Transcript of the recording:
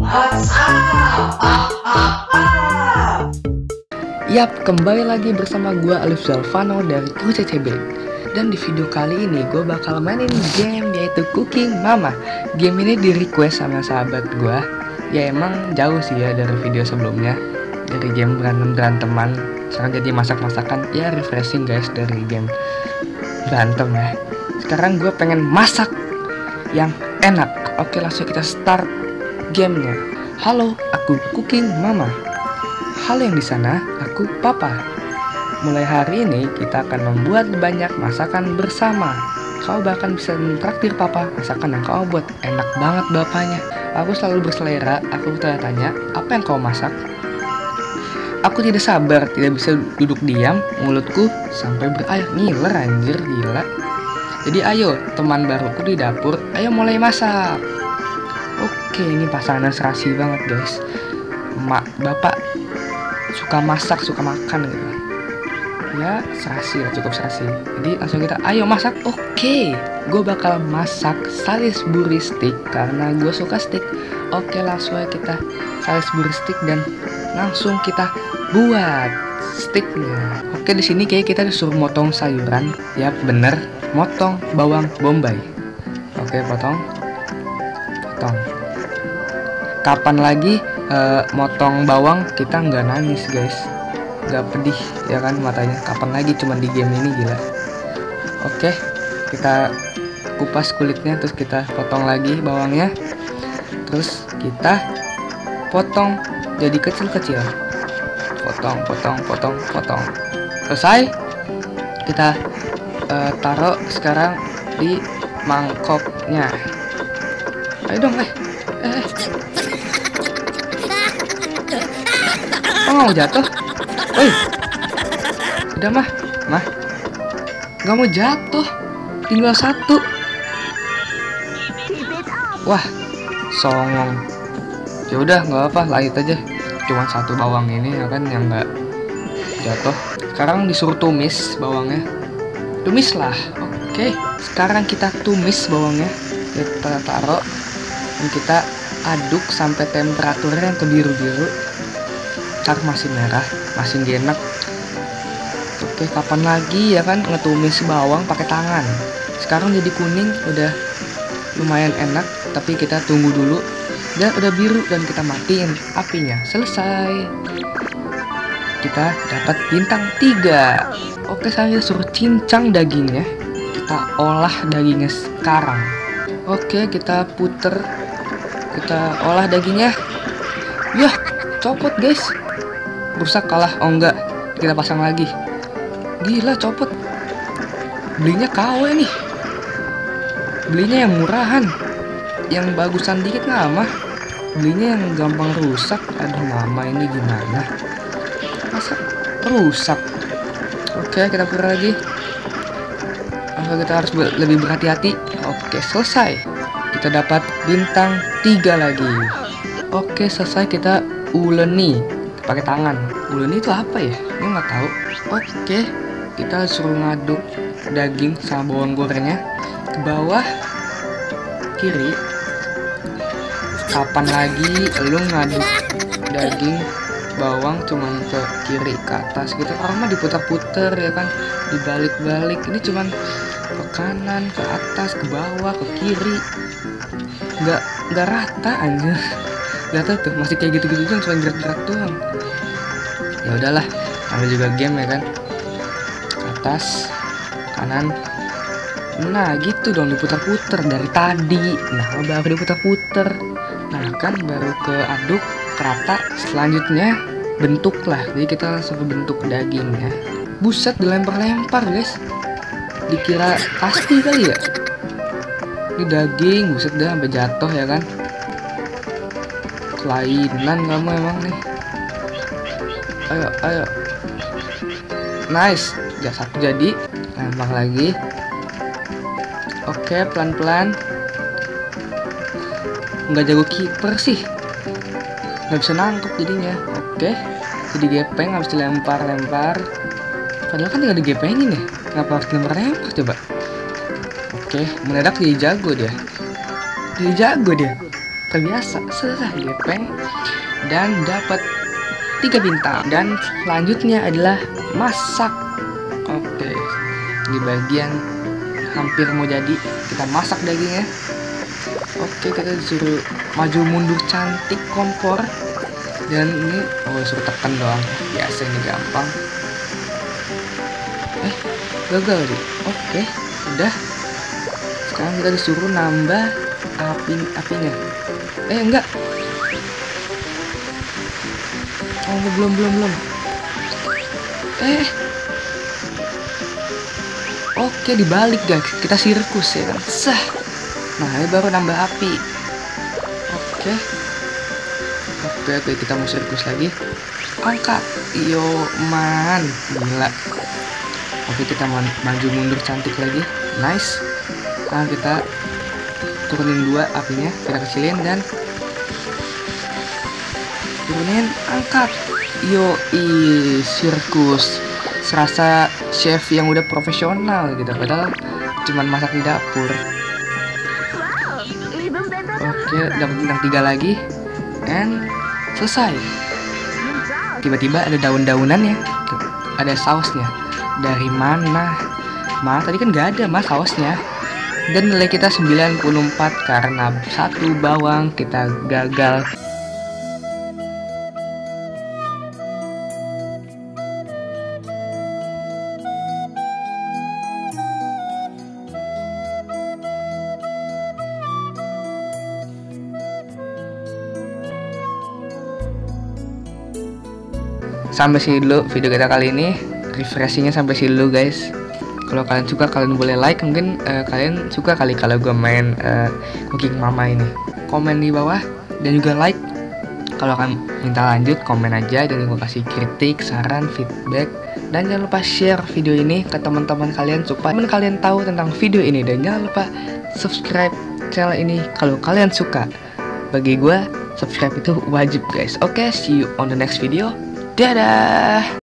Yap, kembali lagi bersama gue Alif Zalvano dari QCCB. Dan di video kali ini gue bakal mainin game yaitu Cooking Mama. Game ini di request sama sahabat gue. Ya emang jauh sih ya dari video sebelumnya. Dari game berantem-beranteman sekarang jadi masak-masakan. Ya refreshing guys dari game berantem ya. Sekarang gue pengen masak yang enak. Oke, langsung kita start gamenya. Halo, aku Cooking Mama. Halo yang di sana, aku Papa. Mulai hari ini kita akan membuat banyak masakan bersama. Kau bahkan bisa mentraktir Papa masakan yang kau buat. Enak banget bapaknya. Aku selalu berselera. Aku tanya-tanya, apa yang kau masak? Aku tidak sabar, tidak bisa duduk diam. Mulutku sampai berair. Ngiler anjir, gila. Jadi ayo teman baruku di dapur, ayo mulai masak. Oke, ini pasangan serasi banget guys. Mak, bapak suka masak, suka makan gitu. Ya serasi lah, cukup serasi. Jadi langsung kita ayo masak. Oke, gue bakal masak Salisbury steak karena gue suka steak. Oke, langsung aja kita Salisbury steak dan langsung kita buat steaknya. Oke, di sini kayak kita disuruh motong sayuran. Ya bener, motong bawang bombay. Oke, potong. Kapan lagi motong bawang kita nggak nangis guys, nggak pedih ya kan matanya. Kapan lagi, cuman di game ini, gila. Oke, kita kupas kulitnya, terus kita potong lagi bawangnya, terus kita potong jadi kecil-kecil. Potong. Selesai, kita taruh sekarang di mangkoknya. Ayo dong, kok nggak mau jatuh? Woi, udah mah, nggak mau jatuh, tinggal satu. Wah, songong. Ya udah, nggak apa, lanjut aja. Cuma satu bawang ini ya kan yang nggak jatuh. Sekarang disuruh tumis bawangnya. Tumis lah. Oke, sekarang kita tumis bawangnya. Kita taruh dan kita aduk sampai temperaturnya yang kebiru-biru. Ntar masih merah, masih gak enak. Oke, kapan lagi ya kan ngetumis bawang pakai tangan. Sekarang jadi kuning, udah lumayan enak. Tapi kita tunggu dulu. Dan udah biru dan kita matiin apinya. Selesai. Kita dapat bintang 3. Oke, saya suruh cincang dagingnya. Kita olah dagingnya sekarang. Oke, kita puter. Kita olah dagingnya. Yah, copot guys. Rusak, kalah. Oh enggak, kita pasang lagi. Gila, copot. Belinya KW nih. Belinya yang murahan. Yang bagusan dikit mah. Belinya yang gampang rusak. Aduh mama, ini gimana? Masa rusak? Oke, kita putar lagi. Kita harus lebih berhati-hati. Oke, selesai. Kita dapat bintang 3 lagi. Oke, selesai. Kita uleni pakai tangan. Uleni itu apa ya? Gue nggak tahu. Oke, kita suruh ngaduk daging sama bawang gorengnya ke bawah kiri. Kapan lagi lu ngaduk daging bawang cuman ke kiri ke atas gitu? Orang mah diputar-putar ya kan, dibalik-balik. Ini cuman ke kanan, ke atas, ke bawah, ke kiri. Nggak rata aja. Lihat tuh, masih kayak gitu-gitu doang, cuma gerak-gerak doang. Ya udahlah, namanya juga game ya kan. Atas, kanan. Nah, gitu dong, diputar-putar dari tadi. Nah, baru diputar-putar. Nah, kan baru ke aduk rata. Selanjutnya bentuk lah. Jadi kita langsung ke bentuk dagingnya. Buset, dilempar-lempar, guys. Dikira pasti kali ya. Ini daging, buset dah sampai jatuh ya kan. Kelainan kamu emang nih. Ayo. Nice, satu jadi. Lempar lagi. Oke, pelan-pelan. Nggak jago kiper sih. Nggak bisa nangkep jadinya. Oke, jadi gepeng habis dilempar-lempar. Padahal kan tinggal digepengin ya. Kenapa harus dilempar-lempar coba? Oke, mendadak jadi jago dia. terbiasa selesai gepeng dan dapat 3 bintang. Dan selanjutnya adalah masak. Oke, di bagian hampir mau jadi, kita masak dagingnya. Oke, kita disuruh maju mundur cantik kompor. Dan ini suruh tekan doang, biasa, ini gampang. Gagal sih. Oke, udah. Sekarang kita disuruh nambah apinya. Enggak. Belum. Oke, dibalik guys. Kita sirkus ya kan. Sah. Nah, ini baru nambah api. Oke, kita mau sirkus lagi. Angkat. Yo man, gila. Oke, kita maju mundur cantik lagi. Nice. Nah, kita turunin 2 apinya, kita kecilin dan turunin, angkat. Sirkus. Serasa chef yang udah profesional gitu, padahal cuman masak di dapur. Oke, dapat bintang 3 lagi. And selesai. Tiba-tiba ada daun-daunannya. Ada sausnya. Dari mana? Tadi kan gak ada sausnya. Dan nilai kita 94 karena 1 bawang kita gagal. Sampai sini dulu video kita kali ini. Refreshingnya sampai sini dulu guys. Kalau kalian suka, kalian boleh like. Mungkin kalian suka kali kalau gue main Cooking Mama ini. Komen di bawah dan juga like. Kalau kalian minta lanjut, komen aja dan gue kasih kritik, saran, feedback. Dan jangan lupa share video ini ke teman-teman kalian supaya teman kalian tahu tentang video ini. Dan jangan lupa subscribe channel ini kalau kalian suka. Bagi gue, subscribe itu wajib guys. Oke, see you on the next video. Dadah.